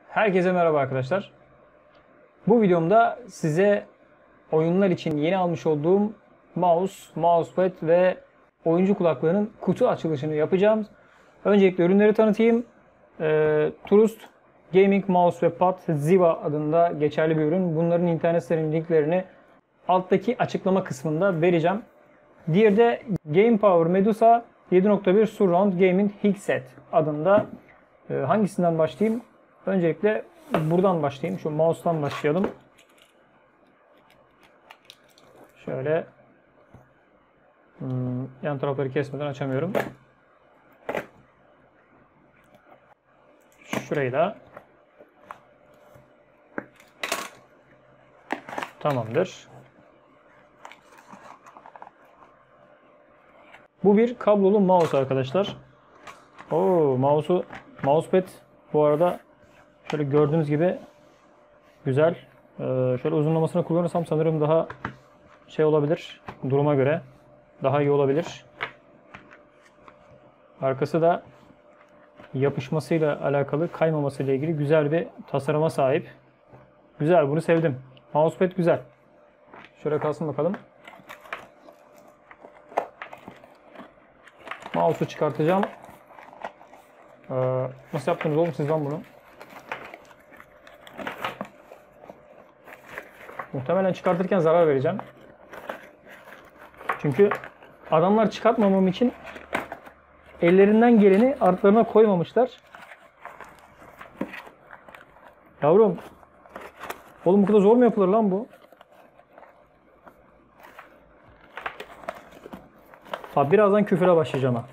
Herkese merhaba arkadaşlar. Bu videomda size oyunlar için yeni almış olduğum mouse, mousepad ve oyuncu kulaklığının kutu açılışını yapacağım. Öncelikle ürünleri tanıtayım. Trust Gaming Mouse ve Pad Ziva adında geçerli bir ürün. Bunların internet sitelerinin linklerini alttaki açıklama kısmında vereceğim. Diğeri de Game Power Medusa 7.1 Surround Gaming Headset adında. Hangisinden başlayayım? Öncelikle buradan başlayayım. Şu mouse'tan başlayalım. Şöyle yan tarafları kesmeden açamıyorum. Şurayı da tamamdır. Bu bir kablolu mouse arkadaşlar. Mousepad bu arada şöyle gördüğünüz gibi güzel. Şöyle uzunlamasını kullanırsam sanırım daha şey olabilir. Duruma göre daha iyi olabilir. Arkası da yapışmasıyla alakalı, kaymamasıyla ilgili güzel bir tasarıma sahip. Güzel, bunu sevdim. Mousepad güzel. Şöyle kalsın bakalım. Mouse'u çıkartacağım. Nasıl yaptınız oğlum siz lan bunu? Muhtemelen çıkartırken zarar vereceğim. Çünkü adamlar çıkartmamam için ellerinden geleni artlarına koymamışlar. Yavrum. Oğlum bu kadar zor mu yapılır lan bu? Abi birazdan küfüre başlayacağım ha.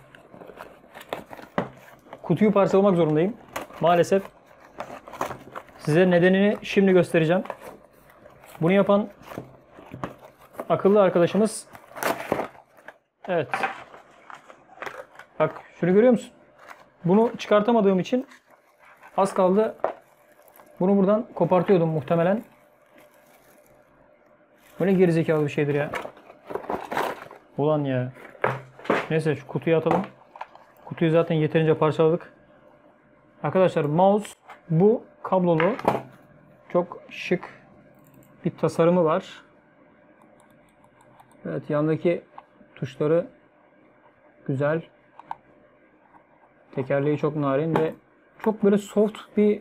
Kutuyu parçalamak zorundayım. Maalesef. Size nedenini şimdi göstereceğim. Bunu yapan akıllı arkadaşımız. Evet. Bak şunu görüyor musun? Bunu çıkartamadığım için az kaldı. Bunu buradan kopartıyordum muhtemelen. Bu ne gerizekalı bir şeydir ya. Ulan ya. Neyse şu kutuyu atalım. Kutuyu zaten yeterince parçaladık. Arkadaşlar mouse bu kablolu. Çok şık bir tasarımı var. Evet, yandaki tuşları güzel. Tekerleği çok narin ve çok böyle soft bir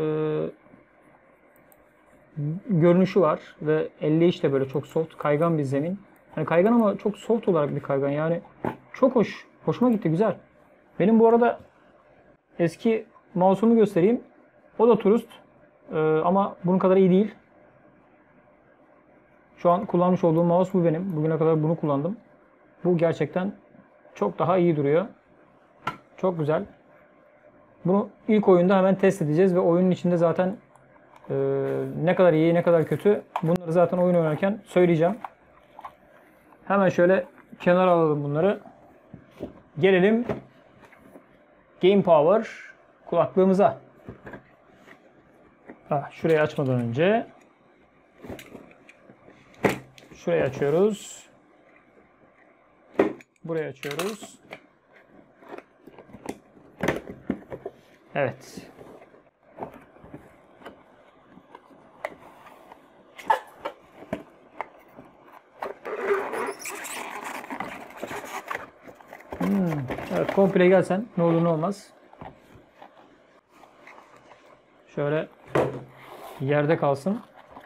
görünüşü var ve elleyiş de böyle çok soft, kaygan bir zemin. Yani kaygan ama çok soft olarak bir kaygan. Yani çok hoş. Hoşuma gitti, güzel. Benim bu arada eski mouse'umu göstereyim. O da Trust. Ama bunun kadar iyi değil. Şu an kullanmış olduğum mouse bu benim. Bugüne kadar bunu kullandım. Bu gerçekten çok daha iyi duruyor. Çok güzel. Bunu ilk oyunda hemen test edeceğiz ve oyunun içinde zaten ne kadar iyi, ne kadar kötü bunları zaten oyun oynarken söyleyeceğim. Hemen şöyle kenara alalım bunları. Gelelim Game Power kulaklığımıza. Şurayı açmadan önce şurayı açıyoruz. Burayı açıyoruz. Evet. Evet, komple gelsen ne olur ne olmaz. Şöyle yerde kalsın.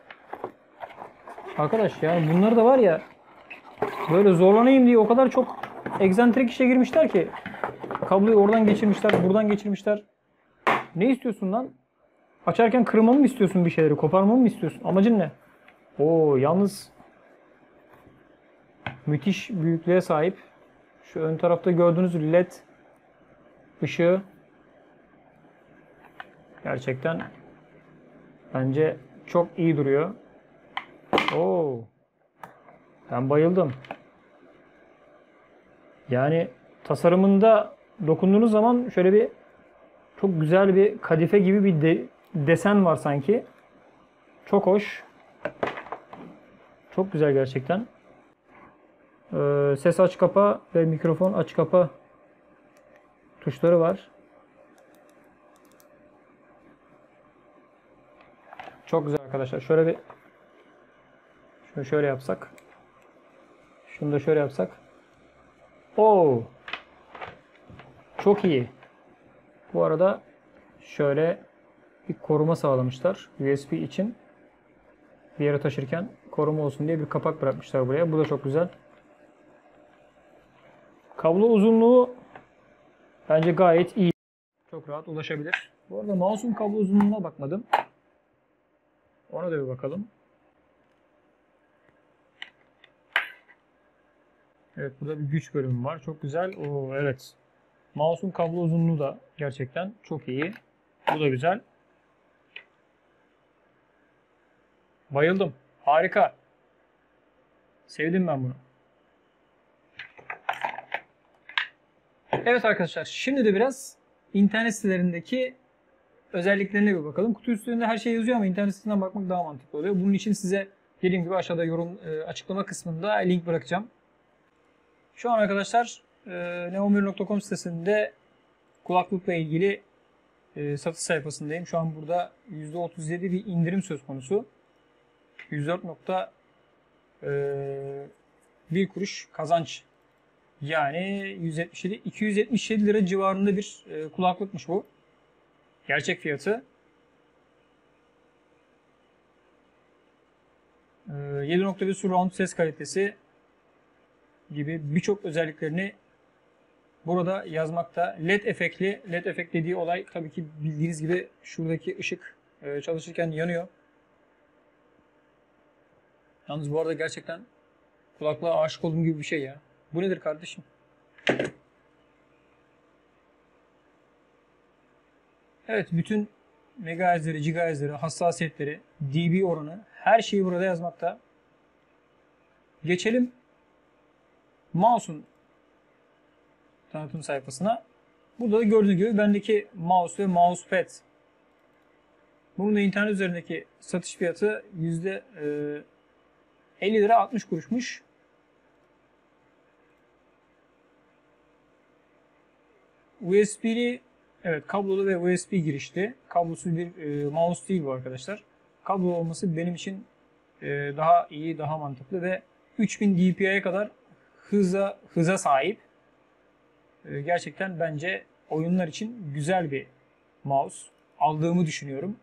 Arkadaş yani bunları da var ya böyle zorlanayım diye o kadar çok egzantrik işe girmişler ki. Kabloyu oradan geçirmişler, buradan geçirmişler. Ne istiyorsun lan? Açarken kırmamı mı istiyorsun bir şeyleri? Koparmamı mı istiyorsun? Amacın ne? Yalnız müthiş büyüklüğe sahip. Şu ön tarafta gördüğünüz LED ışığı gerçekten bence çok iyi duruyor. Ben bayıldım. Yani tasarımında dokunduğunuz zaman şöyle bir çok güzel bir kadife gibi bir desen var sanki. Çok hoş. Çok güzel gerçekten. Ses aç kapa ve mikrofon aç kapa tuşları var. Çok güzel arkadaşlar. Şöyle bir şöyle yapsak. Şunu da şöyle yapsak. Oo. Çok iyi. Bu arada şöyle bir koruma sağlamışlar. USB için bir yere taşırken koruma olsun diye bir kapak bırakmışlar buraya. Bu da çok güzel. Kablo uzunluğu bence gayet iyi. Çok rahat ulaşabilir. Bu arada mouse'un kablo uzunluğuna bakmadım. Ona da bir bakalım. Evet, burada bir güç bölümü var. Çok güzel. Oo, evet. Mouse'un kablo uzunluğu da gerçekten çok iyi. Bu da güzel. Bayıldım. Harika. Sevdim ben bunu. Evet arkadaşlar, şimdi de biraz internet sitelerindeki özelliklerine bir bakalım. Kutu üstünde her şey yazıyor ama internet sitesinden bakmak daha mantıklı oluyor. Bunun için size dediğim gibi aşağıda yorum açıklama kısmında link bırakacağım. Şu an arkadaşlar neomir.com sitesinde kulaklıkla ilgili satış sayfasındayım. Şu an burada %37 bir indirim söz konusu. 104.1 kuruş kazanç. Yani 277 lira civarında bir kulaklıkmış bu. Gerçek fiyatı. 7.1 surround ses kalitesi gibi birçok özelliklerini burada yazmakta. LED efektli. LED efekt dediği olay tabii ki bildiğiniz gibi şuradaki ışık çalışırken yanıyor. Yalnız bu arada gerçekten kulaklığa aşık olduğum gibi bir şey ya. Bu nedir kardeşim? Evet, bütün megahertzleri, gigahertzleri, hassasiyetleri, dB oranı, her şeyi burada yazmakta. Geçelim mouse'un tanıtım sayfasına. Burada da gördüğünüz gibi bendeki mouse ve mousepad. Bunun da internet üzerindeki satış fiyatı %50 lira 60 kuruşmuş. USB'li, evet, kablolu ve USB girişli. Kablosuz bir mouse değil bu arkadaşlar. Kablo olması benim için daha iyi, daha mantıklı ve 3000 dpi'ye kadar hıza sahip. Gerçekten bence oyunlar için güzel bir mouse. Aldığımı düşünüyorum.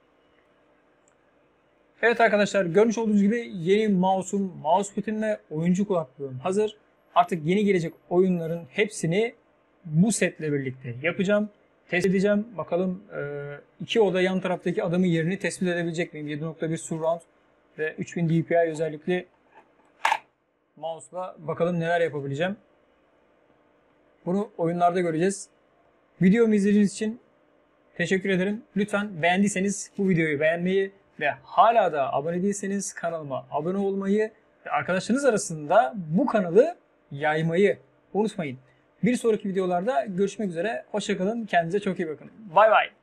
Evet arkadaşlar, görmüş olduğunuz gibi yeni mouse'um, mousepad'im ve oyuncu kulaklığım hazır. Artık yeni gelecek oyunların hepsini bu setle birlikte yapacağım. Test edeceğim. Bakalım iki oda yan taraftaki adamın yerini tespit edebilecek miyim? 7.1 surround ve 3000 dpi özellikli mouse'la bakalım neler yapabileceğim. Bunu oyunlarda göreceğiz. Videomu izlediğiniz için teşekkür ederim. Lütfen beğendiyseniz bu videoyu beğenmeyi ve hala da abone değilseniz kanalıma abone olmayı ve arkadaşlarınız arasında bu kanalı yaymayı unutmayın. Bir sonraki videolarda görüşmek üzere. Hoşça kalın. Kendinize çok iyi bakın. Bay bay.